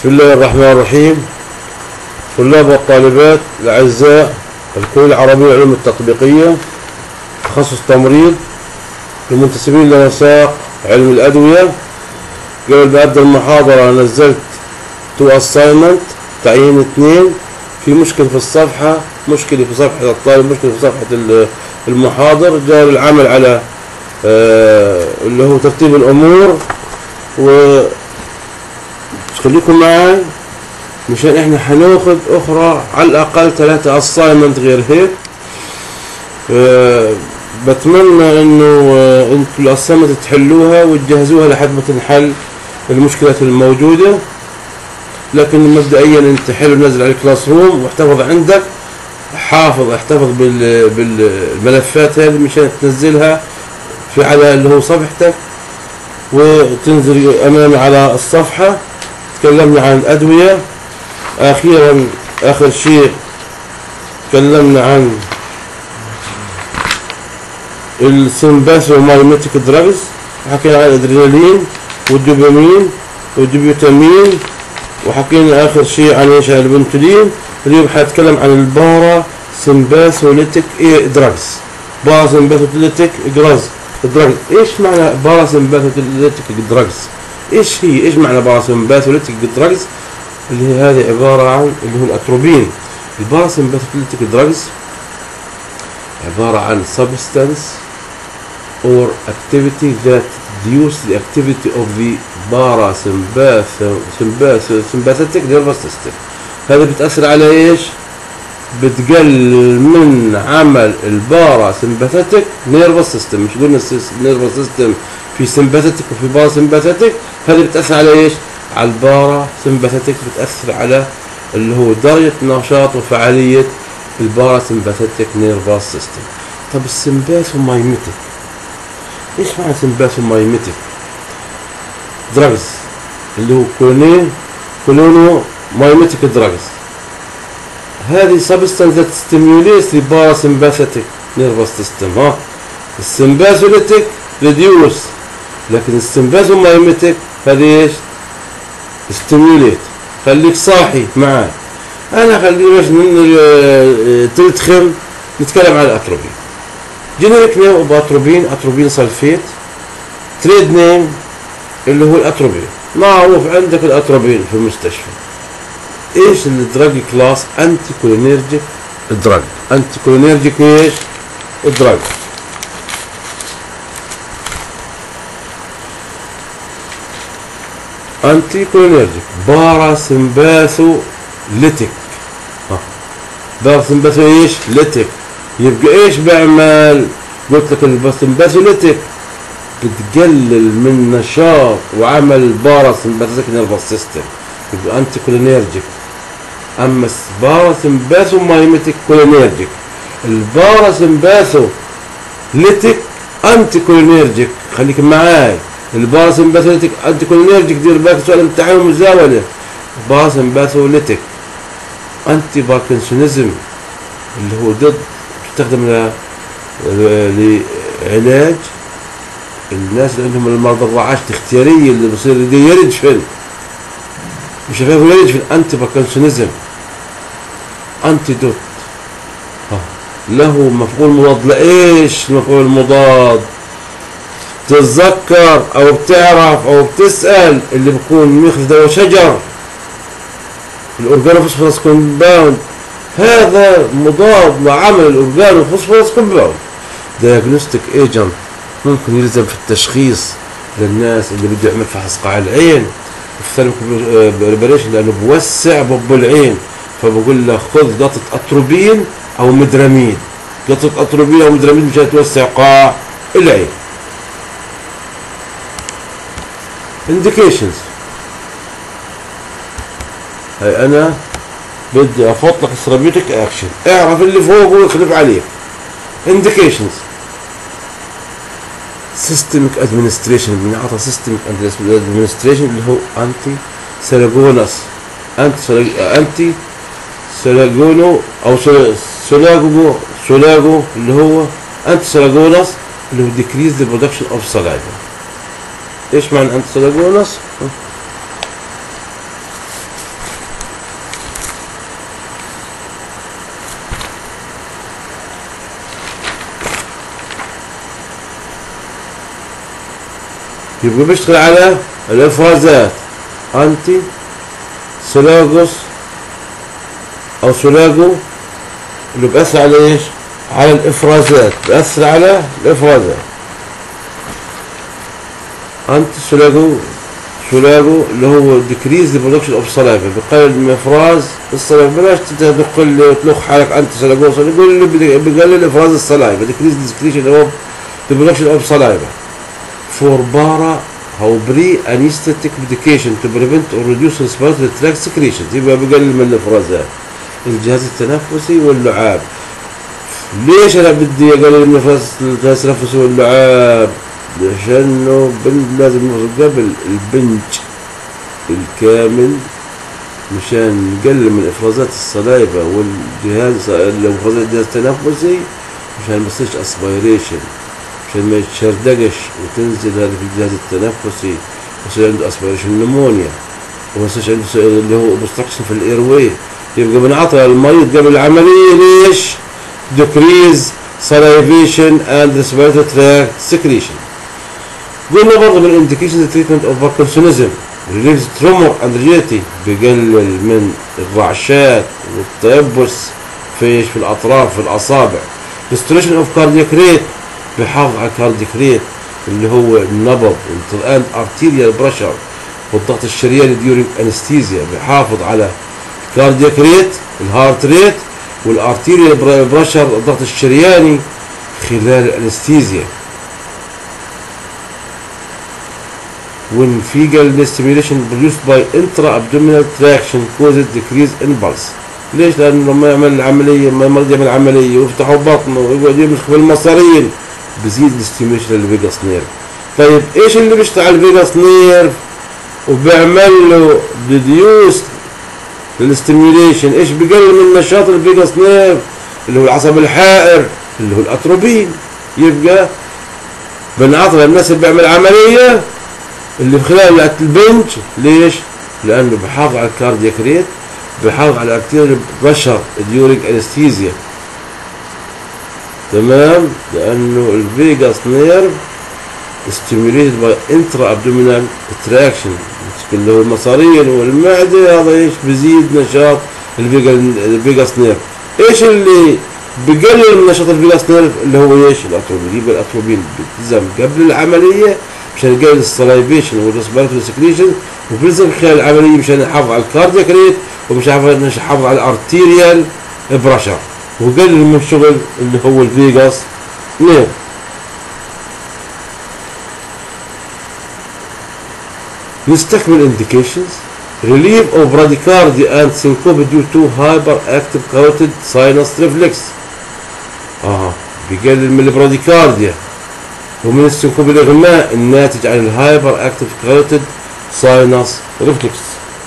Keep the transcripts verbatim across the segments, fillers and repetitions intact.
بسم الله الرحمن الرحيم. طلاب والطالبات الأعزاء، الكلية العربية للعلوم التطبيقية، تخصص تمريض، المنتسبين لوثائق علم الأدوية. قبل ما أبدأ المحاضرة نزلت تو أساينمنت تعيين اثنين. في مشكلة في الصفحة، مشكلة في صفحة الطالب، مشكلة في صفحة المحاضر. جاء العمل على آه اللي هو ترتيب الأمور، و خليكم معاي مشان احنا هناخد اخرى على الاقل ثلاثة اساينمنت غير هيك. أه بتمنى انه أه انتوا الاساينمنت تحلوها وتجهزوها لحد ما تنحل المشكلات الموجودة. لكن مبدئيا انت حلو نزل على الكلاس روم واحتفظ عندك، حافظ احتفظ بال بالملفات هذه مشان تنزلها في على اللي هو صفحتك وتنزل امامي على الصفحة. تكلمنا عن الأدوية، أخيرا آخر شيء تكلمنا عن السمباثومايميتيك دراجز، حكينا عن الأدرينالين والدوبامين والدوبيوتامين، وحكينا آخر شيء عن إيش البنتولين. اليوم حنتكلم عن البارا سمباثوليتيك دراجز. بارا سمباثوليتيك دراجز دراجز إيش معنى بارا سمباثوليتيك دراجز؟ ايش هي ايش معنى باراسمباثوليتيك دراجز؟ اللي هي هذه عباره عن اللي هو الاتروبين. الباراسمباثوليتيك دراجز عباره عن substance or activity that reduce the activity of the parasympathetic nervous system. هذا بتاثر على ايش؟ بتقلل من عمل الباراسمباثيك نيرفس سيستم. مش قلنا النيرفس سيستم في سمباثيك وفي باراسمباثيك؟ هذه بتاثر على ايش؟ على الباراسمباثيك، بتاثر على اللي هو درجه نشاط وفعاليه الباراسمباثيك نيرفس سيستم. طب السمباثومايميتيك ايش معنى سمباثومايميتيك دراجز؟ اللي هو كولونين كولونو مايميتيك دراجز. هذه substance that stimulates the parasympathetic nervous system. ها السمباثوليتيك reduce، لكن السمباثومايميتيك هذه ايش؟ stimulate. خليك صاحي معاي. انا خليني باش تلتخم نتكلم عن الاتروبين. جينيريك نيم اوف اتروبين، اتروبين سلفيت. تريد نيم اللي هو الاتروبين، معروف عندك الاتروبين في المستشفى. ايش الدراج كلاس؟ انتي كولينيرجيك دراج. انتي كولينيرجيك ايش؟ دراج. انتي كولينيرجيك باراسمباثوليتيك. ها باراسمباثو ايش؟ ليتيك. يبقى ايش بعمل؟ قلت لك الباراسمباثوليتيك بتقلل من نشاط وعمل الباراسمباثيك نيرفس سيستم، يبقى انتي كولينيرجيك. اما الباراسمباثومايميتيك كولينيرجيك. الباراسمباثوليتيك انتي كولينيرجيك. خليك معاي. الباراسمباثوليتيك انتي كولينيرجيك، دير بالك سؤال امتحان مزاوله. الباراسمباثوليتيك انتي باركنسونيزم، اللي هو ضد، تستخدم لعلاج الناس اللي عندهم المرضى الرعاشه الاختياريه اللي بصير يرجفن، مش عارف يرجفن. انتي باركنسونيزم انتي دوت له مفعول مضاد. لايش المفعول المضاد؟ تتذكر او بتعرف او بتسال اللي بيكون ماخذ دواء شجر الاورجانوفوسفورس كومباوند، هذا مضاد لعمل الاورجانوفوسفورس كومباوند. دايجنوستيك ايجنت ممكن يلزم في التشخيص للناس اللي بده يعمل فحص قاع العين وفي بريبريشن، لانه بوسع بب العين. فبقول له خذ قطعه اتروبين او مدرامين، قطعه اتروبين او مدرامين مشان توسع قاع العين. indications. هاي انا بدي افوت لك الثيرابيوتيك اكشن، اعرف اللي فوق ويخلف عليك. indications systemic administration، بنعطى systemic administration اللي هو انتي سلاجونس، انتي انتي سلاجونو او سلاجو سلاجو اللي هو انتي سلاجونس، اللي هو decrease the production of saliva. ايش معنى انتي سلاجونس؟ يبقى بيشتغل على الافرازات انتي سولاجوس او سولاجو اللي بيأثر على ايش؟ على الافرازات، بيأثر على الافرازات. انتي سولاجو سولاجو اللي هو decrease the production of saliva، بيقلل من افراز الصلايفة. بلاش تدخل لي وتلخ حالك انت سولاجو، يقول لي بيقلل افراز الصلايفة decrease the secretion of the production of saliva for para او بري anesthetic medication to prevent or reduce respiratory tract secretions. يبقى بيقلل من الافرازات الجهاز التنفسي واللعاب. ليش انا بدي اقلل من افراز الجهاز التنفسي واللعاب؟ لأنه لازم ناخذ قبل البنج الكامل مشان نقلل من افرازات الصلايفة والجهاز افرازات الجهاز التنفسي، مشان ما يصيرش اسبيريشن، مشان ما يتشردقش وتنزل هذا في الجهاز التنفسي ويصير عنده اسبيريشن نمونيا وما يصيرش عنده اللي هو obstruction في الاير واي. يبقى بنعطي المريض قبل العملية ليش؟ decrease salivation and respiratory tract secretion. قلنا برضه من الانديكيشنز تريتمنت اوف باركنسونيزم ريليفز ترومر اند ريجيتي، بيقلل من الرعشات والتيبس في في الاطراف في الاصابع. ريستوريشن اوف كاردياك ريت، بيحافظ على الكاردياك ريت اللي هو النبض اند ارتيريال بريشر والضغط الشرياني ديورينج انستيزيا، بيحافظ على الكاردياك ريت الهارت ريت والارتيريال بريشر الضغط الشرياني خلال الانستيزيا. when fecal stimulation produced by intra-abdominal traction causes decrease in pulse. ليش؟ لأنه لما يعمل العملية، لما المريض يعمل عملية ويفتحوا بطنه ويقعد يمسك بالمصارين بزيد الاستيميشن للفيجاس نيرف. طيب ايش اللي بيشتغل على الفيجاس نيرف وبيعمل له ريديوس للستيميوليشن؟ ايش بيقلل من نشاط الفيجاس نيرف؟ اللي هو العصب الحائر اللي هو الاتروبين. يبقى بنعطي للناس اللي بيعمل عملية اللي خلال البنج. ليش؟ لأنه بحافظ على الكاردياك ريت، بحافظ على الارتيريال بريشر ديورينج انستيزيا. تمام؟ لأنه الفيجاس نيرف stimulated by intra-abdominal traction اللي هو المصارين والمعدة. هذا ايش؟ بيزيد نشاط الفيجاس نيرف. ايش اللي بيقلل من نشاط الفيجاس نيرف؟ اللي هو ايش؟ الاتروبين. يبقى الاتروبين بيلزم قبل العملية مشان يقلل السلايفيشن والريسبيراتوري سكريشن، وبيلزم خلال العملية مشان يحافظ على الكاردياك ريت ومشان يحافظ على الارتيريال بريشر ويقلل من شغل اللي هو الفيجاس نيرف. نستكمل indications. relief of bradycardia and syncope due to hyperactive carotid sinus reflex. اه بيقلل من البراديكارديا ومن السنكوب الإغماء الناتج عن الهايبر اكتيف كاروتيد ساينس ريفلكس.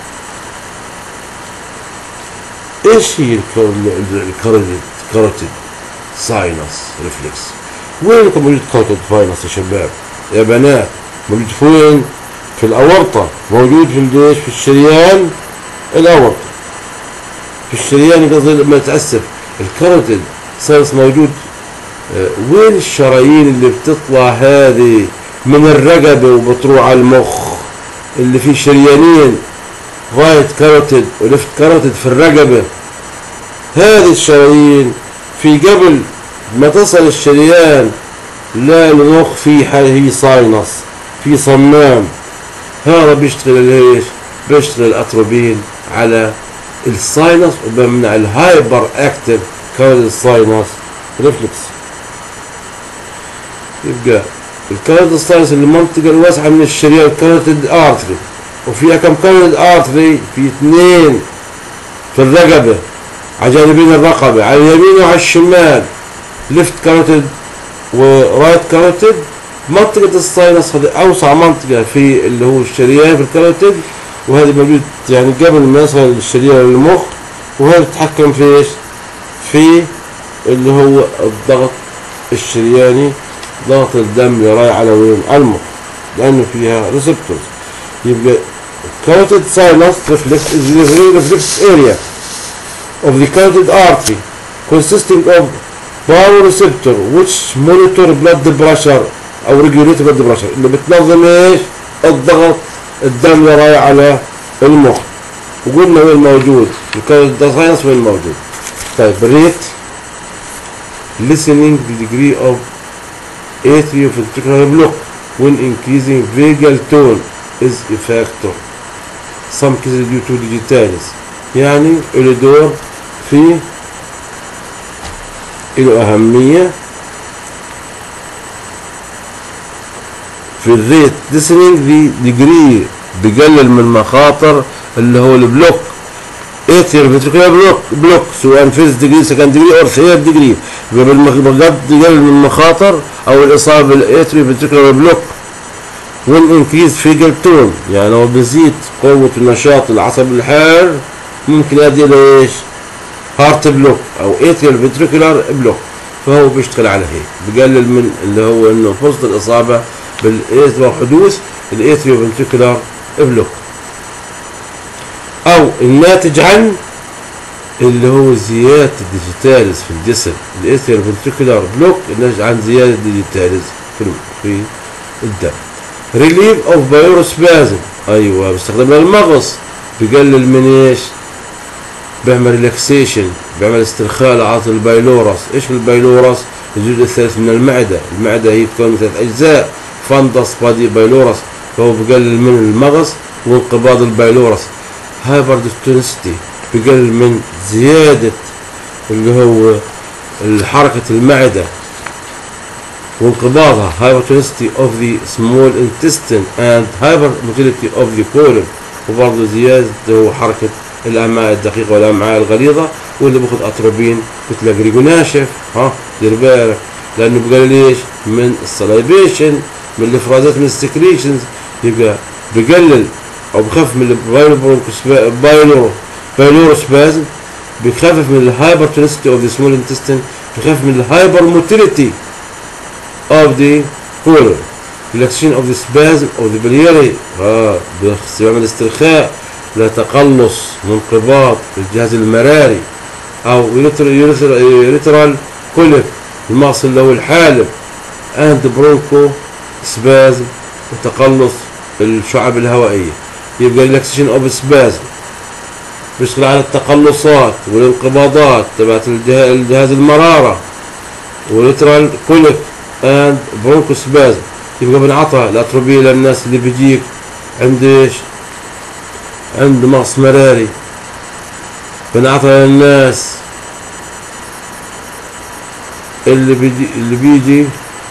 ايش هي الكاروتيد كاروتيد ساينس ريفلكس؟ وين موجود كاروتيد ساينس يا شباب يا بنات؟ موجود فين؟ في الأورطة، موجود في الجيش في الشريان الأورطة، في الشريان قصدي لما يتأسف. الكاروتيد ساينس موجود آه وين؟ الشرايين اللي بتطلع هذه من الرقبة وبتروح على المخ، اللي فيه شريانين رايت كاروتيد وليفت كاروتيد في الرقبة. هذه الشرايين في قبل ما تصل الشريان لا المخ في هي ساينس، في صمام. هذا بيشتغل ليش؟ بيشتغل الاتروبين على الساينس وبيمنع الهايبر اكتيف كاروتيد ساينس ريفلكس. يبقى الكاروتيد ساينس المنطقة الواسعة من الشريان كاروتيد ارتري، وفيها كم كاروتيد ارتري؟ في اثنين في الرقبة على جانبين الرقبة، على اليمين وعلى الشمال، ليفت كاروتيد ورايت كاروتيد. منطقة الساينس هذه أوسع منطقة في اللي هو الشريان في الكاروتيد، وهذا موجود يعني قبل ما يصل الشريان للمخ، وهذا بتتحكم في ايش؟ في اللي هو الضغط الشرياني، ضغط الدم اللي رايح على وين؟ على المخ، لأنه فيها ريسبتورز. يبقى carotid sinus reflex is the reflex area of the carotid artery consisting of baroreceptor which monitor blood pressure او ريجوليت بلد بريشر اللي بتنظم ايش؟ الضغط الدم اللي رايح على المخ. وقلنا وين موجود الكارديو ساينس وين موجود. طيب ريت listening the degree of atrioventricular block when increasing vagal tone is a factor. some cases due to digitalis يعني له دور في له أهمية في الريت listening the degree بقلل من مخاطر اللي هو البلوك atrioventricular بلوك بلوك سواء first degree second degree or third degree بقلل من المخاطر أو الإصابة بالatrioventricular بلوك when increased vagal tone يعني لو بزيد قوة النشاط العصب الحار ممكن يؤدي إلى إيش؟ هارت بلوك أو atrioventricular بلوك. فهو بيشتغل على هيك بقلل من اللي هو إنه فرصة الإصابة بالإيترو حدوث الatrioventricular بلوك. أو الناتج عن اللي هو زيادة الديجيتاليز في الجسم الatrioventricular بلوك الناتج عن زيادة الديجيتاليز في الدم. ريليف اوف بايوروسبازم ايوه باستخدام المغص بيقلل من ايش؟ بيعمل ريلاكسيشن بيعمل استرخاء لعضلة البايلورس. ايش البايلورس؟ الجزء الثالث من المعدة. المعدة هي تكون من ثلاث اجزاء فندس بادي بايلورس. فهو بيقلل من المغص وانقباض البايلورس. هايبردوستونستي بيقلل من زيادة اللي هو حركة المعدة وانقباضها hypertonicity of the small intestine and hypermotility of the colon. وبرضه زيادة حركة الأمعاء الدقيقة والأمعاء الغليظة. واللي بياخد أتروبين بتلاقي ريقه ناشف. ها دير بالك لأنه بقلل إيش؟ من السلايفيشن من الإفرازات من السكريشنز. يبقى بقلل أو بخفف من البايلورو بايلوروسبازم بخفف من الهايبرتونستي of the small intestine بخفف من الهايبرموتيليتي of the colon relaxation of the spasm of the biliary. اه بيعمل استرخاء لتقلص وانقباض الجهاز المراري او يوريترال كوليك المغص اللي هو الحالب and برونكو سبازم وتقلص الشعب الهوائية. يبقى relaxation of spasm بيشتغل على التقلصات والانقباضات تبعت الجهاز المرارة واليوريترال كوليك and برونكوسبازم. يبقى بنعطى الاتروبيه للناس اللي بيجيك عند ايش؟ عند مغص مراري. بنعطى للناس اللي بيجي اللي بيجي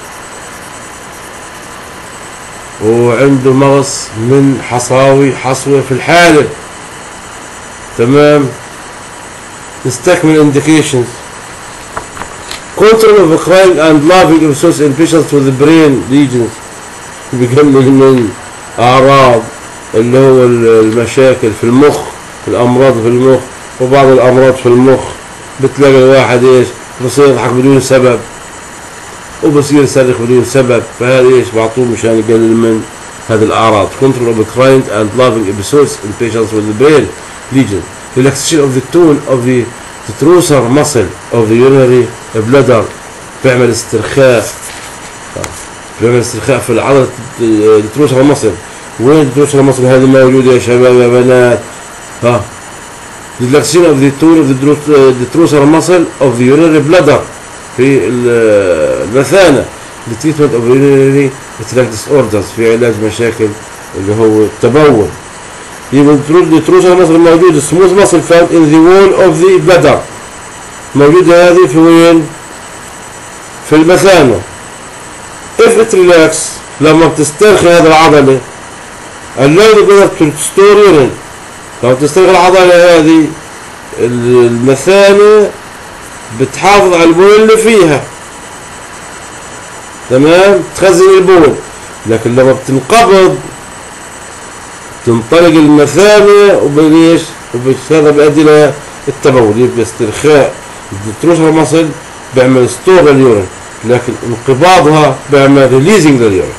وعنده مغص من حصاوي حصوة في الحالب. تمام. نستكمل indications. control of crying and laughing episodes in patients with the brain lesions بيقلل من أعراض اللي هو المشاكل في المخ الأمراض في المخ. وبعض الأمراض في المخ بتلاقي الواحد إيش بصير يضحك بدون سبب وبصير يصرخ بدون سبب. فهذا إيش بعطوه مشان يقلل من هذه الأعراض. control of crying and laughing episodes in patients with the brain lesions. relaxation of the tone of the detrusor muscle of the urinary bladder بيعمل استرخاء بيعمل استرخاء في العضلة detrusor muscle. وين detrusor muscle هذه موجودة يا شباب يا بنات؟ ها relaxation of the tone of the detrusor muscle of the urinary bladder في المثانة. the treatment of urinary tract disorders في علاج مشاكل اللي هو التبول. يبقى detrusor muscle موجود smooth muscle found in the wall of the bladder موجودة هذه في وين؟ في المثانة. if it relax لما بتسترخي هذه العضلة allow the bladder to store urine. لو تسترخي العضلة هذه المثانة بتحافظ على البول اللي فيها. تمام. تخزن البول. لكن لما بتنقبض تنطلق المثانة وبليش وهذا بيؤدي إلى التبول. يبقى استرخاء الديتروسر ماسل بيعمل ستور لليورين لكن انقباضها بيعمل ريليزنج لليورين.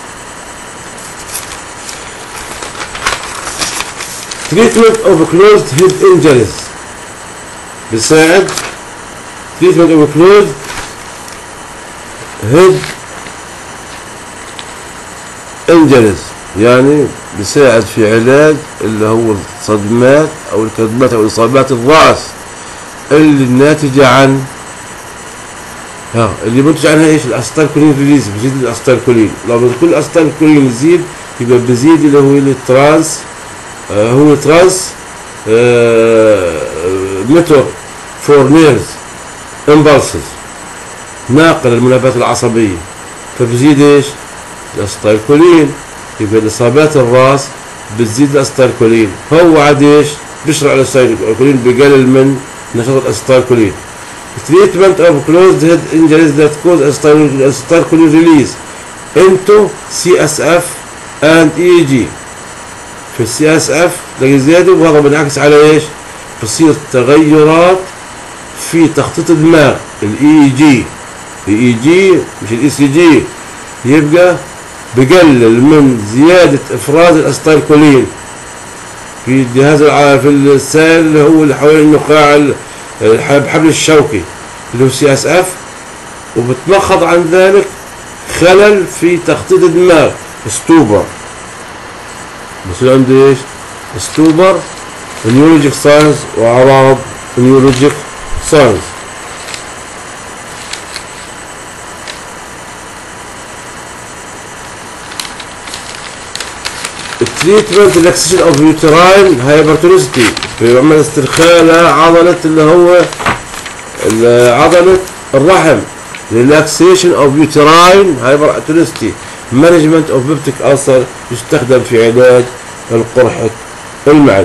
treatment of closed head injuries بيساعد treatment of closed head انجلز، يعني بيساعد في علاج اللي هو الصدمات او الكدمات او اصابات الراس اللي الناتجه عن ها اللي بينتج عنها ايش؟ الاسيتالكولين ريليز، بيزيد الاسيتالكولين. لما كل الاسيتالكولين يزيد يبقى بيزيد اللي هو الترانس آه هو ترانس آه ميتور فور نيرز امبلسز، ناقل المنبهات العصبيه، فبزيد ايش؟ الاسيتالكولين. يبقى الاصابات الراس بتزيد الاسيتالكولين، هو عاد ايش؟ بيشرع الاسيتالكولين، بيقلل من نشاط الاسيتالكولين. Treatment of closed head injuries that cause acetylcholine release into سي إس إف and إي إي جي. في السي إس إف تلاقي زيادة، وهذا بينعكس على ايش؟ بتصير تغيرات في تخطيط الدماغ. الاي جي الاي جي مش الاي سي جي، يبقى بقلل من زيادة افراز الاسيتالكولين في الجهاز في السائل اللي هو اللي حوالين النخاع الحبل الشوكي اللي هو سي اس اف، وبتلخص عن ذلك خلل في تخطيط الدماغ ستوبر. بصير عنده ايش؟ ستوبر نيورولوجيك ساينس واعراض نيورولوجيك ساينس. التريتمنت ريلاكسيشن اوف يوتراين هايبرتونيسيتي، بيعمل استرخاء لعضلة اللي هو عضلة الرحم. ريلاكسيشن اوف يوتراين هايبرتونيسيتي، مانجمنت اوف بيبتيك ألسر، يستخدم في علاج القرحة المعدة.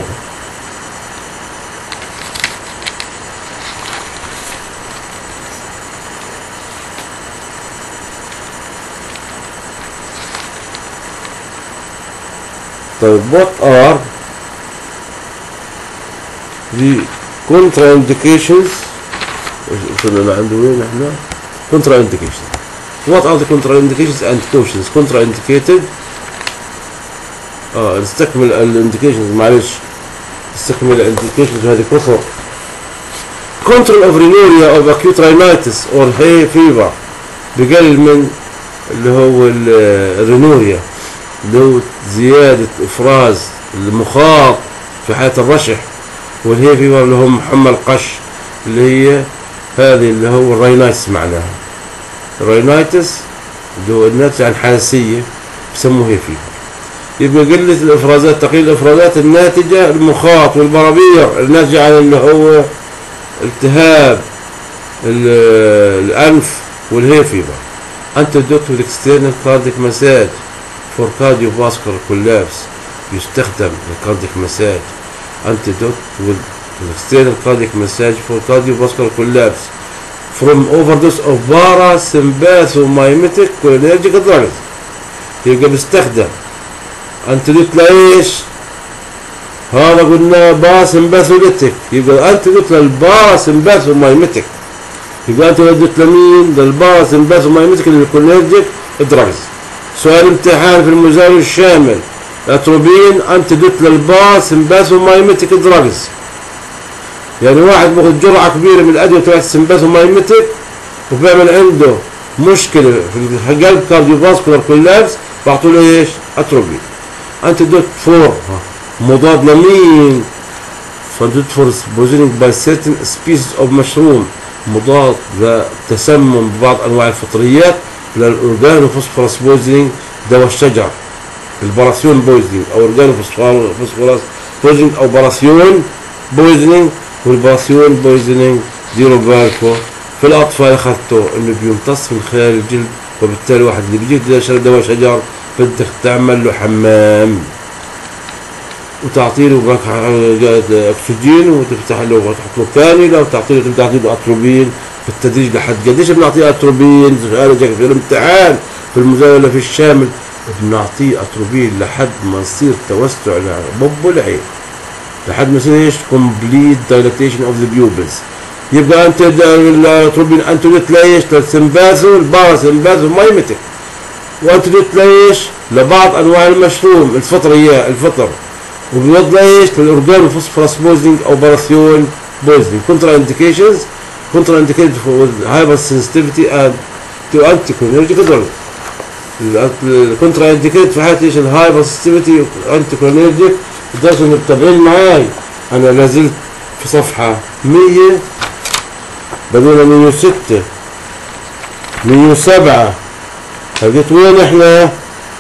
طيب what are the contraindications؟ وصلنا عنده وين احنا؟ contraindications. What are the contraindications and cautions؟ contraindicated اه نستكمل الانديكيشنز، معلش نستكمل الانديكيشنز هذه كثر. control of rhinorrhea of acute rhinitis or hay fever، بقلل من اللي هو الرينوريا اللي هو زيادة إفراز المخاط في حالة الرشح، والهي فيبر اللي هو محمى القش اللي هي هذه اللي هو الراينايتس معناها. الراينايتس اللي هو الناتج عن حساسية بسموه هي فيبر. يبقى قلة الإفرازات، تقليل الإفرازات الناتجة المخاط والبرابير الناتجة عن اللي هو التهاب الأنف والهي فيبر. أنتيدوت والإكسترنال كارديك مساج for cardiovascular collapse، يستخدم الكارديك مساج. antidote with external cardiac massage for cardiovascular collapse from overdose of parasympathomimitic cholinergic drugs. يبقى بيستخدم antidote لايش؟ هذا قلنا باراسمباثوليتيك، يبقى antidote للباراسمباثوميميتيك. يبقى antidote لمين؟ للباراسمباثوميميتيك الكولينرجيك دراجز. سؤال امتحان في المزاول الشامل، اتروبين انتيدوت للباراسمباثوميميتيك دراجز. يعني واحد بياخد جرعه كبيره من الادويه تبعت السمباثوميميتيك وبيعمل عنده مشكله في القلب كارديوفاسكولار كولابس، بعطوا له ايش؟ اتروبين. انتيدوت فور مضاد لمين؟ انتيدوت فور بوزينينج باي سيرتن سبيسيز اوف مشروم، مضاد للتسمم ببعض انواع الفطريات للأورجانو فوسفورس بويزنينج، دواء الشجر الباراسيون بويزنينج او أورجانو فوسفورس بويزنينج او باراسيون بويزنينج. والباراسيون بويزنينج ديروا بالكم في الاطفال اخذته انه بيمتص من خلال الجلد، وبالتالي واحد اللي بيجيك يشرب دواء شجر بدك تعمل له حمام وتعطي له اكسجين وتفتح له وتحط له كانيولا وتعطي له تعطي له اتروبين بالتدريج. لحد قديش بنعطيه اتروبين؟ سؤال جاك في الامتحان في المزاولة في الشامل، بنعطيه اتروبين لحد ما يصير توسع لبب العين، لحد ما يصير ايش؟ كومبليت دايلاتيشن اوف ذا بيوبلز. يبقى انت الاتروبين انتودوت لايش؟ للسمباثو الباراسمباثو مايمتك، وانتودوت لايش؟ لبعض انواع المشروم الفطرية الفطر، وبيوض لايش؟ للاورجانو فوسفورس بويزنينج او باراسيون بويزنينج. كونترا انديكيشنز contraindicated for hypersensitivity and to anticholinergic drugs. الكونترا انديكيت في حالة ايش؟ الهايبر سنسيتيفيتي انتيكولينرجيك. تقدروا متابعين معاي، انا لازلت في صفحة مية بدون مية وستة مية وسبعة. لقيت وين احنا؟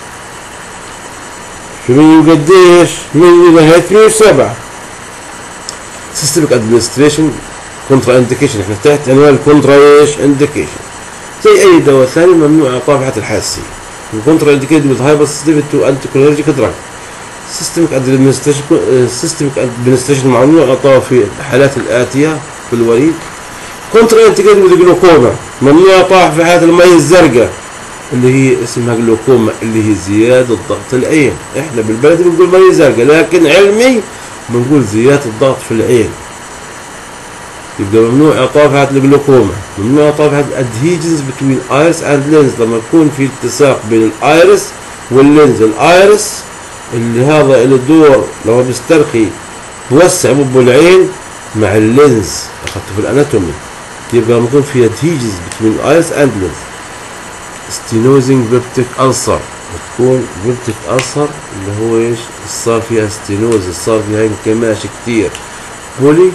في مية وقديش؟ مية نهاية مية وسبعة. سيستمك ادمنستريشن كونترا انديكيشن، احنا تحت عنوان الكونترا ايش؟ انديكيشن. زي اي دواء ثاني ممنوع اعطاه في حالة الحساسية. الكونترا انديكيتد with hyper sensitivity to anticholinergic drug. سيستمك ادمنستريشن سيستمك ادمنستريشن ممنوع اعطاه في الحالات الآتية في الوريد. كونترا انديكيتد with جلوكوما، ممنوع اعطاه في حالة المي الزرقاء اللي هي اسمها جلوكوما، اللي هي زيادة ضغط العين. احنا بالبلد بنقول مي زرقاء، لكن علمي بنقول زيادة الضغط في العين. يبقى ممنوع اعطاء في حالة الجلوكوما، ممنوع اعطاء في حالة adhesions between iris and lens، لما يكون في التصاق بين الايرس واللينز. الايرس اللي هذا له دور لما بيسترخي بوسع بب العين مع اللينز، اخذته في الاناتومي. يبقى لما يكون في adhesions between iris and lens. ستينوزنج بيبتيك ألسر، بتكون بيبتيك ألسر اللي هو ايش؟ صار فيها ستينوز، صار فيها انكماش كتير. بولي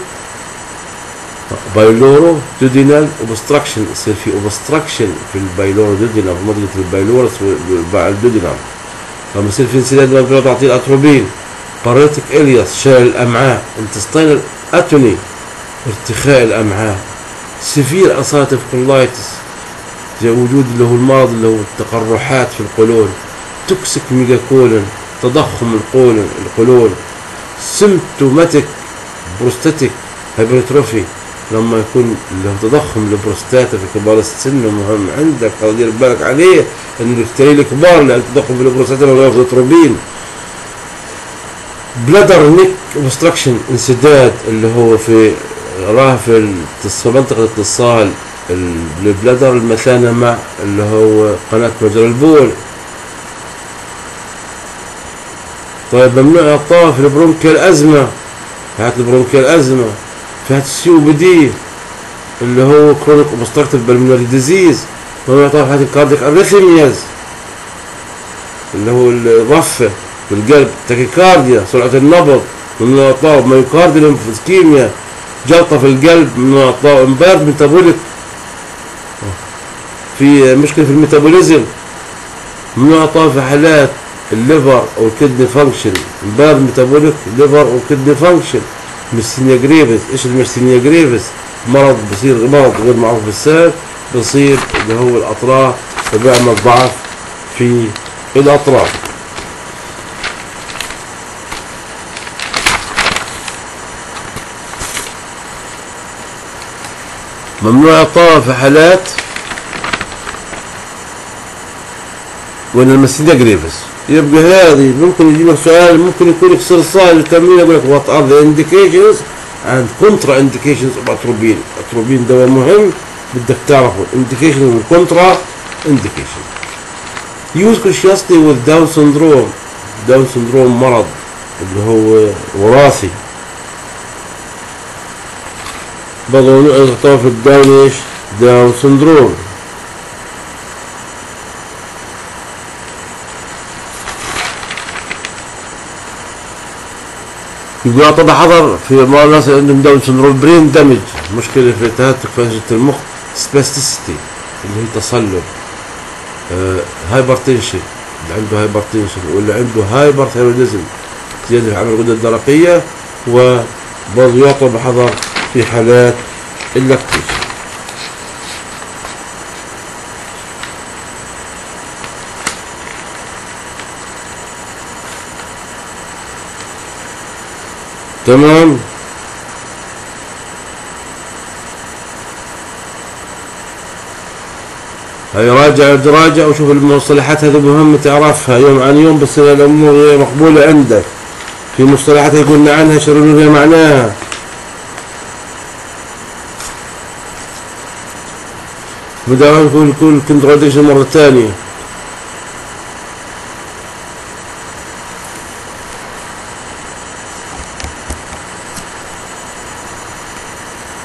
بايلورو دودينال اوبستراكشن، يصير في اوبستراكشن في البايلورو دودينال، في منطقة البايلورس والدودينال. لما يصير في انسداد ما بيقدر تعطيه الاتروبين. باريتيك الياس، شلل الامعاء. انتستينال اتوني، ارتخاء الامعاء. سيفير اساتيف كولايتس، وجود اللي هو المرض اللي هو التقرحات في القولون. توكسيك ميجا كولون، تضخم القولون القولون. سيمتوماتيك بروستاتيك هايبرتروفي، لما يكون له تضخم البروستاتا في كبار السن. مهم عندك دير بالك عليه انه الكتيريل الكبار لان التضخم في البروستاتا لو ياخذ اتروبين. بلادر نيك اوبستراكشن، انسداد اللي هو في راه في منطقة اتصال البلادر المثانة مع اللي هو قناة مجرى البول. طيب ممنوع اعطاه في البرونكيال ازمة، في حالة البرونكيال ازمة. في حالة السي او بي دي اللي هو كرونيك اوبستراكتيف بالمونري ديزيز. ممنوع اعطاه في حالة الكارديك اريثمياز اللي هو الضفة في القلب، تاكيكارديا سرعة النبض. ممنوع اعطاه مايوكارديال اسكيميا، جلطة في القلب. ممنوع اعطاه امبارد ميتابوليك، في مشكلة في الميتابوليزم. ممنوع اعطاه في حالات الليفر او الكدني فانكشن، امبارد ميتابوليك ليفر او كدني فانكشن. ميستينيا جريفيس، ايش الميستينيا جريفيس؟ مرض بصير مرض غير معروف بالسبب، بصير اللي هو الاطراف وبيعمل ضعف في الاطراف. ممنوع اعطاه في حالات وين الميستينيا جريفيس. يبقى هذه ممكن يجيب لك سؤال، ممكن يكون يكسر صاير التمرين يقول لك وات ار ذا انديكيشنز اند كونترا انديكيشنز اوف اتروبين. اتروبين دواء مهم بدك تعرفه، انديكيشن والكونترا انديكيشن. يوز كونشيستي وذ داون سندروم. داون سندروم مرض اللي هو وراثي، برضه يعطوه في الداون ايش؟ داون سندروم. يقول اعطى حذر في بعض الناس عندهم داون سندروم برين دامج، مشكلة في تهتك في أنسجة المخ. سباستيسيتي اللي هي تصلب. آه هايبرتنشن، اللي عنده هايبرتنشن واللي عنده هايبر ثيروديزم، زيادة في عمل الغدة الدرقية. وبرضه يعطى بحذر في حالات اللاكتيشن. تمام. هاي راجع راجع وشوف المصطلحات هذه مهمة تعرفها يوم عن يوم، بس الأمور مقبولة عندك. في مصطلحات يقولنا عنها شرحوا لنا معناها. بدأ نقول كل كنتروليشن مرة ثانية.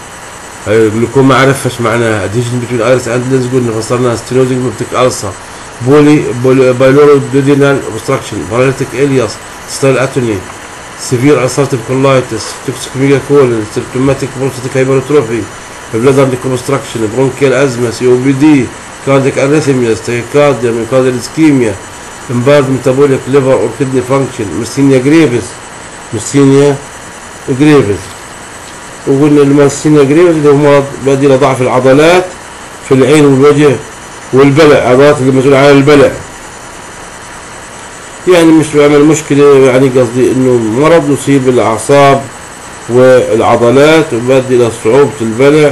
يقول لكم ما عرف ايش معناها. اديشن بتوين ايرس اند لينز، قلنا فسرناها ستينوزنج بيبتيك ألسر. بولي بايلورودودينال اوبستراكشن، باراليتيك الياس، ستايل اتوني، سيفير السرتيف كولايتس، توكسيك ميجا كولن، سيمبتوماتيك بروستاتيك هايبرتروفي، بلادر ديكونستراكشن، برونكيال ازمه، سي او بي دي، كارديك اريثمياز، تاكيكارديا، ميوكارديال اسكيميا، امبارد ميتابوليك ليفر اور كدني فانكشن، ميرسينيا جريفز، ميرسينيا جريفز. وقلنا الميرسينيا جريفز اللي هو مرض بيؤدي الى ضعف العضلات في العين والوجه والبلع، عضلات اللي مسؤولة عن البلع. يعني مش بيعمل مشكلة، يعني قصدي انه مرض يصيب الاعصاب والعضلات وبيؤدي الى صعوبة البلع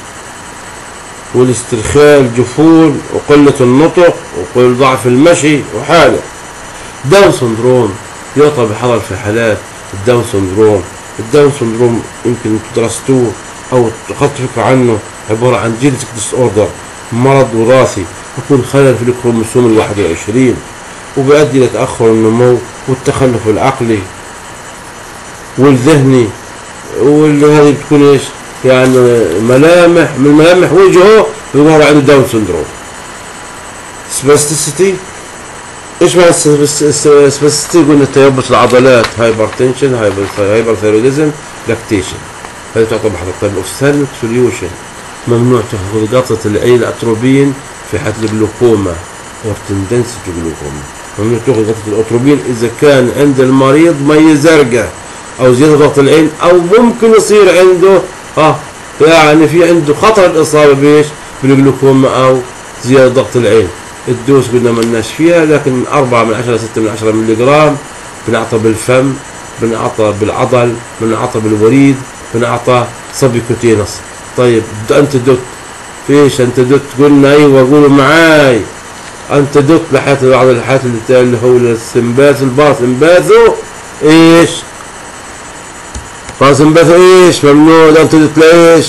والاسترخاء، الجفون وقلة النطق وضعف المشي وحالة. داون سندروم يعطى بحذر في حالات الداون سندروم. الداون سندروم يمكن درستوه او اخذت فكرة عنه، عبارة عن جينيتك ديس اوردر، مرض وراثي يكون خلل في الكروموسوم الواحد والعشرين، وبيؤدي الى تأخر النمو والتخلف العقلي والذهني، وهذه بتكون ايش؟ يعني ملامح من ملامح وجهه بيظهر عنده داون سندروم. سباستيسيتي، ايش معنى سباستيسيتي؟ قلنا تيبس العضلات، هايبرتنشن، هايبر هايبرثيروديزم، لاكتيشن، هذه تعتبر بحذر. طيب اوفثالميك سوليوشن، ممنوع تاخذ قطرة العين اتروبين في حالة الجلوكوما اور تندنسي جلوكوما، ممنوع تاخذ قطرة الاتروبين اذا كان عند المريض مية زرقاء او زيادة ضغط العين، او ممكن يصير عنده اه يعني في عنده خطر الاصابة بايش؟ بالجلوكوما او زيادة ضغط العين. الدوس قلنا ملناش فيها، لكن من أربعة من عشرة ستة من عشرة ملي جرام، بنعطى بالفم، بنعطى بالعضل، بنعطى بالوريد، بنعطى سبكوتينس. طيب انتدوت، فيش انتدوت؟ قلنا ايوه قولوا معاي، انتدوت لحالات بعض الحالات اللي هو السمباث الباراسمباثو ايش؟ باراسمباثو ايش؟ ممنوع انتدوت لايش؟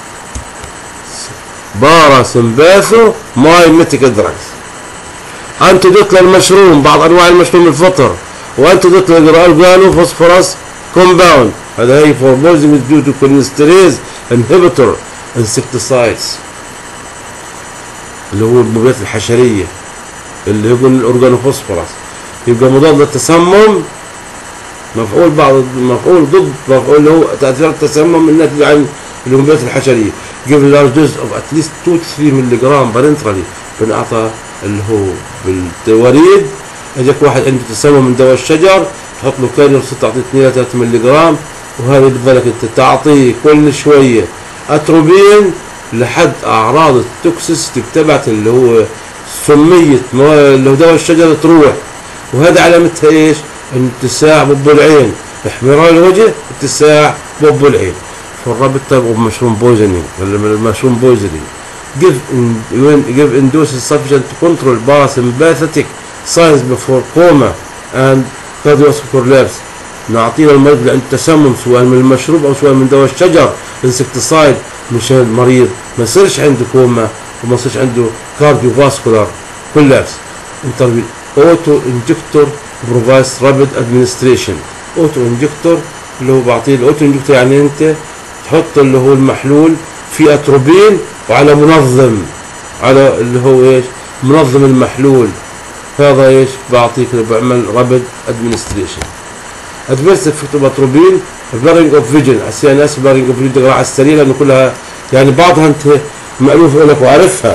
باراسمباثو ماي ميتيك دراجز. انتدوت للمشروم، بعض انواع المشروم الفطر، وانتدوت للجرانو فوسفورس كومباوند، هذا هي فور بويزنج ديو تو كولينستريز انهبيتور انسكتسايدز، اللي هو المبيدات الحشريه اللي هو الاورجانوفوسفورس، يبقى مضاد للتسمم، مفعول بعض مفعول ضد مفعول اللي هو تاثير التسمم الناتج عن المبيدات الحشريه. give large dose of at least two to three ملي جرام parenterally، بنعطى اللي هو بالوريد. اجاك واحد عنده تسمم من دواء الشجر، تحط له كارير تعطيه اثنين إلى ثلاثة ملي جرام، وهذا بذلك انت تعطيه كل شويه اتروبين لحد اعراض التوكسيستي تبعت اللي هو سميه اللي هو دواء الشجر تروح. وهذا علامتها ايش؟ اتساع بب العين، احمرار الوجه، اتساع بب العين. فالرابط طيب مشروم بويزنينج، المشروم بويزنينج give in when give in doses sufficient to control parasympathetic signs before coma and cardiovascular collapse. نعطيه للمريض اللي عنده تسمم سواء من المشروب او سواء من دواء الشجر انسكتسايد، مشان المريض ما يصيرش عنده كوما وما يصيرش عنده كارديوفاسكولار كولابس. انترفيو اوتو انجكتور بروفايس رابيد ادمنستريشن. اوتو انجكتور اللي هو بعطيه الاوتو انجكتور، يعني انت تحط اللي هو المحلول في اتروبين وعلى منظم، على اللي هو ايش؟ منظم المحلول، هذا ايش؟ بعطيك بعمل رابيد ادمنستريشن. ادفيرس افكت اوف اتروبين، بلارنج اوف فيجن، على ناس بلارنج اوف فيجن تقرا على السريع لانه كلها يعني بعضها انت مألوفه لك وعارفها،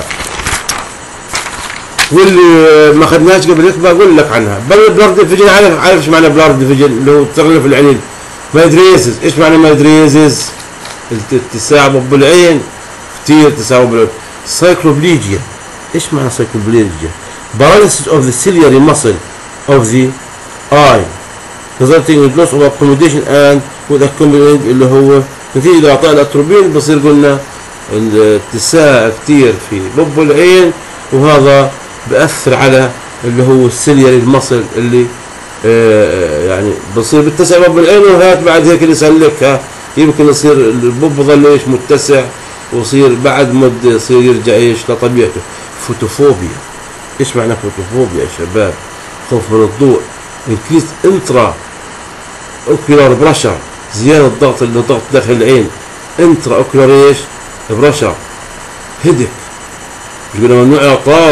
واللي ما خدناش قبل هيك بقول لك عنها. بلارد فيجن عارف عارف ايش معنى بلارد فيجن؟ اللي هو تغلف العين. مايدريزز، ايش معنى مايدريزز؟ اتساع بب العين، كثير اتساع بب العين. سايكلوبليجيا، ايش معنى سايكلوبليجيا؟ paralysis of the ciliary muscle of the eye resulting in loss of accommodation and with accommodation اللي هو نتيجة إعطاء الأتروبين بصير قلنا الاتساع كثير في بب العين، وهذا بأثر على اللي هو السيلياري المصل اللي آه يعني بصير بتسع بب العين، وهات بعد هيك يسلكها يمكن يصير البب ظل ايش متسع، ويصير بعد مدة يصير يرجع ايش لطبيعته. فوتوفوبيا، ايش معنى فوتوفوبيا يا شباب؟ خوف من الضوء. انكريز انترا اوكيولار برشر، زيادة ضغط اللي ضغط داخل العين، انترا اوكيولار ايش؟ برشر. هيدك، يقول ممنوع اعطاه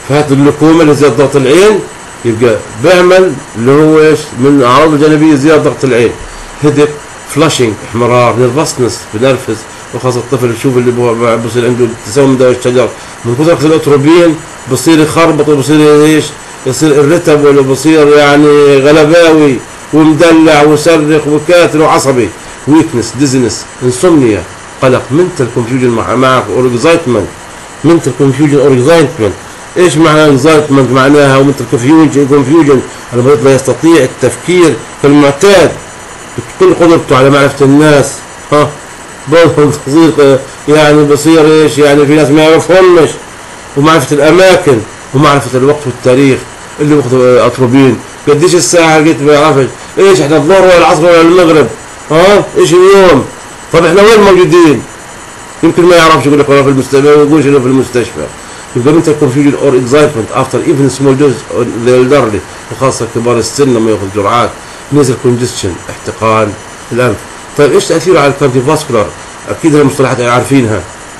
فهذا اللكومه اللي زياده ضغط العين يبقى بيعمل اللي هو ايش من الاعراض الجانبيه زياده ضغط العين، هيدك، فلاشينج، احمرار، نرفسنس، بنرفز، وخاصة الطفل يشوف اللي بصير عنده تسمم دواء الشجر من كثرة الاتروبين بصير يخربط وبصير ايش؟ يصير ارتب ولا بصير يعني غلباوي ومدلع ويصرخ وكاتل وعصبي، ويكنس، ديزنس، انسومنيا، قلق، منتال كونفيوجن مع مع اور اكزايتمنت، منتال كونفيوجن اور اكزايتمنت. ايش معنى اكزايتمنت؟ معناها ومنتال كونفيوجن كونفيوجن المريض لا يستطيع التفكير كالمعتاد بكل قدرته على معرفة الناس، ها برضه تصير يعني بصير ايش يعني في ناس ما يعرفهمش، ومعرفة الاماكن ومعرفة الوقت والتاريخ اللي وقت اتروبين قديش الساعة لقيت ما يعرفش، ايش احنا الظهر ولا العصر ولا المغرب، ها ايش اليوم؟ طب احنا وين موجودين؟ يمكن ما يعرفش يقول لك انا في المستشفى، ما يقولش انه في المستشفى. يبقى mental confusion or excitement after even small dose on the elderly، وخاصة كبار السن لما ياخذ جرعات. nasal congestion، احتقان الانف. طيب ايش تاثيره على الكارديوفاسكولار؟ اكيد المصطلحات عارفينها.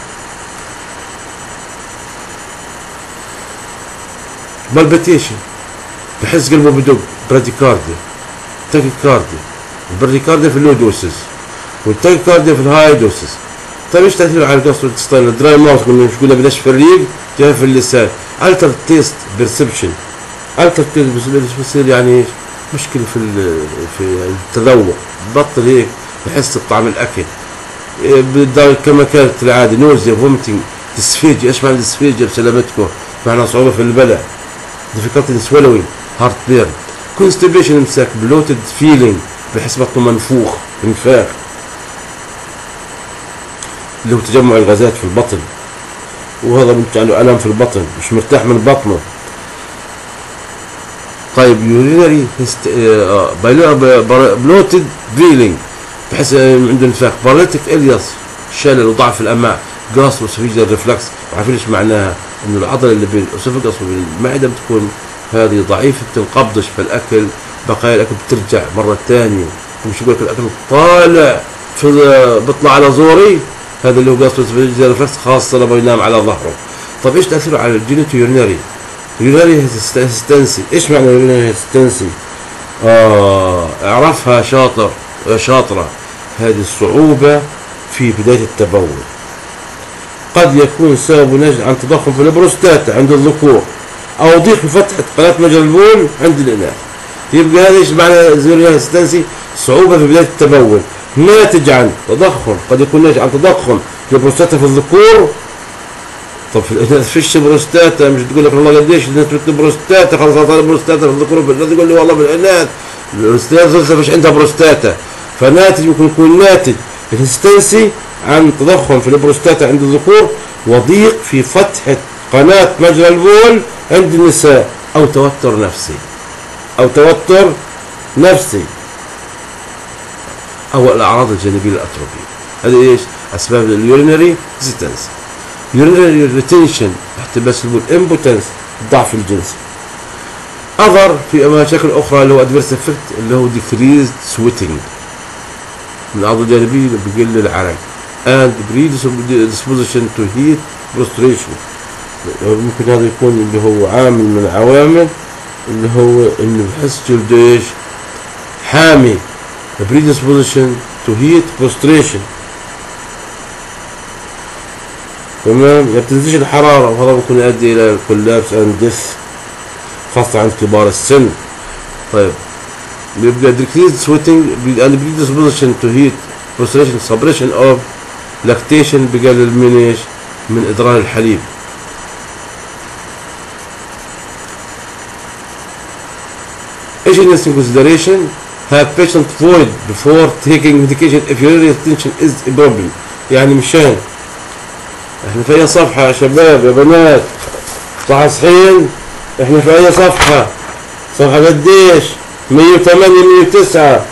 بالبيتيشن، بحس قلبه بدق، براديكارديا، تاكيكارديا. البراديكارديا في اللو دوسز والتاكيكارديا في الهاي دوسز. طيب ايش تاثيره على الجاستروانتستاين؟ الدراي ماوث قلنا مش قلنا بنشف الريق جاي في اللسان. التر تيست بيرسبشن، التر تيست بيصير يعني ايش؟ مشكلة في في التذوق، بطل هيك يحس بطعم الاكل كما كانت العاده، نوزيا، فومتنج، ديسفيجيا. ايش معنى ديسفيجيا بسلامتكم؟ معنى صعوبه في البلع، difficulty in swallowing، هارت بيرن، كونستيبيشن، امساك، بلوتد فيلينج، بحس بطنه منفوخ انفاخ اللي هو تجمع الغازات في البطن، وهذا بنت له الم في البطن مش مرتاح من بطنه. طيب يورينري بلوتد فيلينج، بحس عنده انفاخ، باراليتيك الياس، شلل وضعف الامعاء، جاستروسوفيجيال ريفلكس. عارفين ايش معناها؟ انه العضله اللي بين الاسوفجس وبين المعده بتكون هذه ضعيفه بتنقبضش، فالاكل بقايا الاكل بترجع مره ثانيه، ومش يقول لك الاكل طالع في بيطلع على زوري، هذا اللي هو جاستروسوفيجيال ريفلكس، خاصه لما ينام على ظهره. طب ايش تاثيره على الجينيتو يورينري؟ يورينري هيستنسي. ايش معنى يورينري هيستنسي؟ اه اعرفها شاطر شاطره. هذه الصعوبه في بدايه التبول، قد يكون سبب ناتج عن تضخم في البروستاتا عند الذكور، او ضيق في فتحه قناه مجرى البول عند الاناث. يبقى هذا ايش معنى يورينري هيستنسي؟ صعوبه في بدايه التبول ناتج عن تضخم، قد يكون ناتج عن تضخم في البروستاتا في الذكور. طب في الاناث فيش بروستاتا، مش تقول لك والله قديش الناس بتكتب بروستاتا، خلاص صار بروستاتا في الذكور، في الاناث يقول لي والله في الاناث البروستاتا فيش عندها بروستاتا. فناتج ممكن يكون ناتج الهستنسي عن تضخم في البروستاتا عند الذكور، وضيق في فتحة قناة مجرى البول عند النساء، او توتر نفسي او توتر نفسي او الاعراض الجانبية للاتروبين. هذه ايش؟ اسباب اليورينري هيستنسي. يورينري ريتنشن، احتباس البول، امبوتنس، الضعف الجنسي. اظهر في مشاكل اخرى اللي هو ادفيرس افكت، اللي هو ديكريزد سويتنج، من الاعراض الجانبيه بقل العرق، and predisposition to heat prostration. ممكن هذا يكون اللي هو عامل من العوامل اللي هو انه بحس جلده ايش؟ حامي، predisposition to heat prostration. تمام، ما بتنزلش الحراره، وهذا ممكن يؤدي الى الكولابس اند ديث خاصه عند كبار السن. طيب بيبقى decreased sweating and predisposition to heat prostration، suppression of lactation، بقلل من ايش؟ من ادرار الحليب. ايش الناس consideration؟ have patient void before taking medication if urinary retention is a problem. يعني مشان احنا في اي صفحة يا شباب يا بنات؟ صحصحين؟ احنا في اي صفحة؟ صفحة قديش؟ مية وثمانية مية وتسعة،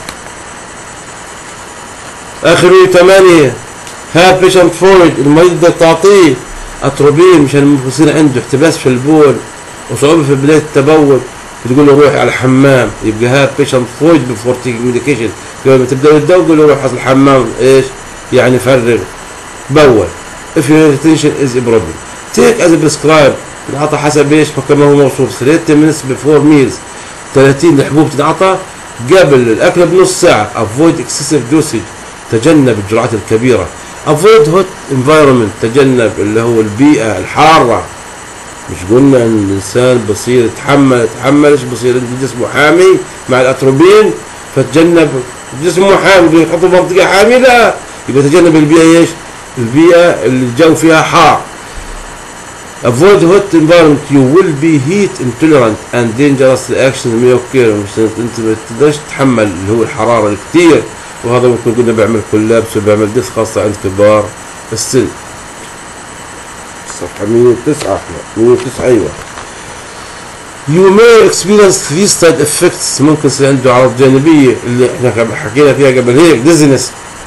اخر مية وثمانية. ها بيشنت فويد، المريض ده تعطيه اتروبين مشان يصير عنده احتباس في البول وصعوبة في بداية التبول، بتقول له روح على الحمام. يبقى ها بيشنت فويد بفور تيكينج ميديكيشن، قبل ما تبدا الدواء قول له روح على الحمام، ايش؟ يعني فرغ بول. if your retention is a problem take as prescribed تنعطى حسب ايش كما هو موصوف ثلاثين minutes before meals، ثلاثين الحبوب تنعطى قبل الاكل بنص ساعه. avoid excessive dosage، تجنب الجرعات الكبيره. avoid hot environment، تجنب اللي هو البيئه الحاره. مش قلنا ان الانسان بصير يتحمل يتحملش بصير جسمه حامي مع الاتروبين، فتجنب جسمه حامي يحطه في منطقه حاميه، لا يبقى تجنب البيئه ايش؟ البيئه اللي الجو فيها حار. avoid hot environment you will be heat intolerant and dangerous reactions may occur. انت ما تقدرش تتحمل اللي هو الحراره الكثير، وهذا ممكن قلنا بيعمل كولابس وبيعمل ديث خاصه عند كبار السن. صفحه مية وتسعة مية وتسعة ايوه. You may experience these side effects، ممكن يصير عنده أعراض جانبية اللي احنا حكينا فيها قبل هيك. dizziness،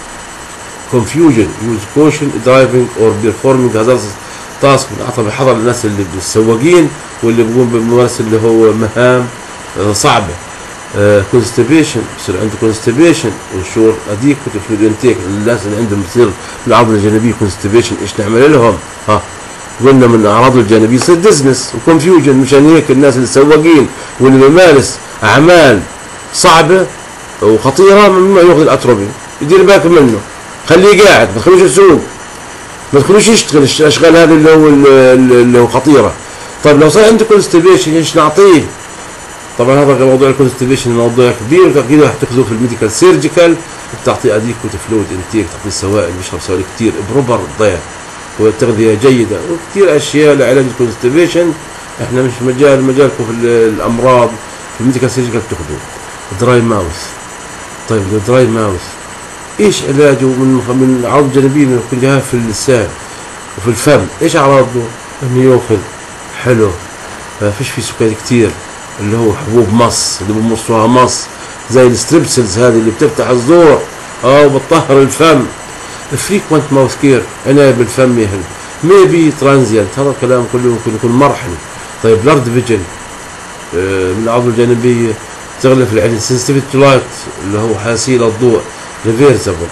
confusion، use caution driving or performing hazardous tasks، بنعطى بحذر الناس اللي السواقين واللي بيقوم بممارسة اللي هو مهام صعبة. uh, constipation، بصير عنده constipation ensure adequate fluid intake. الناس اللي عندهم بتصير الأعراض الجانبية constipation ايش نعمل لهم؟ ها قلنا من اعراضه الجانبيه يصير ديزنس وكونفيوجن. مشان هيك الناس اللي سواقين واللي بيمارس اعمال صعبه وخطيره ممنوع ياخذ الاتروبين، يدير بالك منه، خليه قاعد ما تخلوش يسوق، ما تخلوش يشتغل الاشغال هذه اللي هو اللي هو خطيره. طيب لو صار عنده كونستيبيشن ايش نعطيه؟ طبعا هذا موضوع الكونستيبيشن موضوع كبير، اكيد راح تاخذوه في الميديكال سيرجيكال، بتعطيه اديكوت فلويد انتيك، تعطيه سوائل، بيشرب سوائل كثير بروبر ضيق والتغذية جيدة وكثير أشياء لعلاج الكونستيبيشن. إحنا مش مجال مجالكم في الأمراض في الميديكال سيرجيكال بتاخذوه. دراي ماوث، طيب دراي ماوث إيش علاجه؟ من من أعراض جانبية كلها في اللسان وفي الفم. إيش أعراضه؟ إنه يأخذ حلو ما فيش فيه سكر كثير، اللي هو حبوب مص اللي بمصوها مص زي الستريبسلز هذه اللي بتفتح الزور أو بتطهر الفم. frequent mouth care، عناية بالفم يهل. maybe transient، هذا الكلام كله ممكن يكون مرحلي. طيب blurred vision، آه من الأعراض الجانبية تغلف العين. sensitivity to light، اللي هو حساسية للضوء. reversible،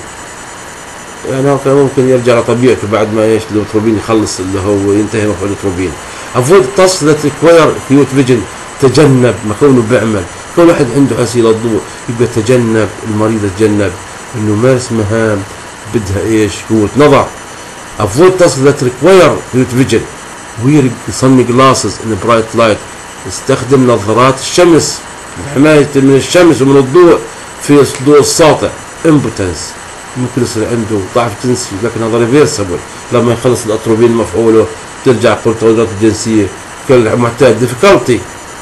يعني هذا ممكن يرجع لطبيعته بعد ما ايش الاتروبين يخلص اللي هو ينتهي مفعول الاتروبين. avoid tasks that require acute vision، تجنب ما كونه بيعمل، كل واحد عنده حساسية للضوء يبقى تجنب المريض يتجنب انه يمارس مهام بدها ايش؟ قوة نظر. avoid tasks that require acute vision، wear sunglasses in bright light، استخدم نظارات الشمس لحماية من الشمس ومن الضوء في الضوء الساطع. impotence، ممكن يصير عنده ضعف جنسي لكن هذا ريفيرسبل، لما يخلص الاتروبين مفعوله ترجع قدرته الغدات الجنسية كالمعتاد. difficulty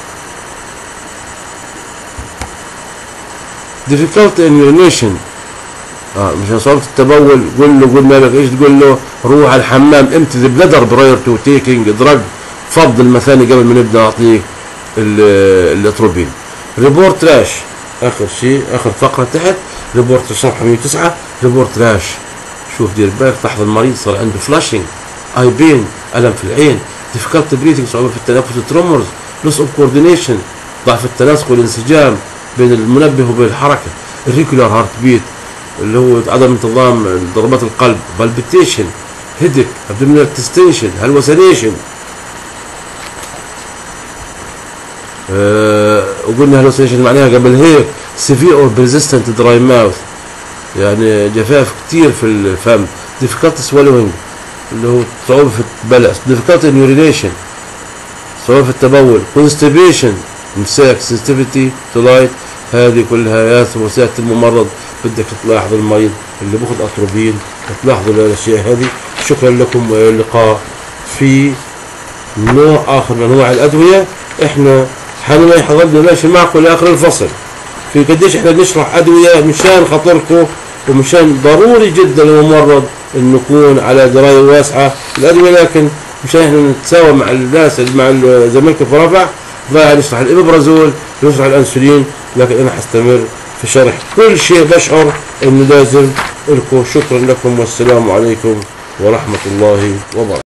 difficulty in urination، اه مش صعوبة التبول. قول له قلنا لك ايش تقول له؟ روح على الحمام امتى ذا بلادر براير تو تيكينج دراج، فض المثاني قبل ما نبدا نعطيك الاتروبين. ريبورت راش، اخر شيء اخر فقره تحت ريبورت صفحه مية وتسعة. ريبورت راش، شوف دير بالك تلاحظ المريض صار عنده فلاشينج، اي بين الم في العين، ديفيكالت بريثنج صعوبه في التنفس، ترومرز، لوس اوف كوردينيشن ضعف التناسق والانسجام بين المنبه وبين الحركه. الريجولار هارت بيت اللي هو عدم انتظام ضربات القلب. بالبيتيشن، هيدك، ابدومينال تستنشن، هلوسينيشن. أه وقلنا هلوسينيشن معناها قبل هيك سيفير اور بريزيستنت دراي ماوث، يعني جفاف كثير في الفم. ديفيكالت سوالوينج اللي هو صعوبة في البلع. ديفيكالت يورينيشن، صعوبة في التبول. كونستيبيشن، امساك. سنسيتيفيتي تو لايت، هذه كلها يا وسائل الممرض بدك تلاحظ المريض اللي باخذ اتروبين تلاحظوا الاشياء هذه. شكرا لكم، والى اللقاء في نوع اخر من انواع الادويه. احنا حاليا حضرنا ماشي معكم لاخر الفصل في قديش احنا بنشرح ادويه مشان خاطركم ومشان ضروري جدا للممرض انه يكون على درايه واسعه الادويه، لكن مشان احنا نتساوى مع الناس مع زميلكم في رفع ضايع نشرح الابرازول نشرح الانسولين، لكن انا حستمر في شرح كل شيء بشعر انه لازم لكم. شكرا لكم والسلام عليكم ورحمه الله وبركاته.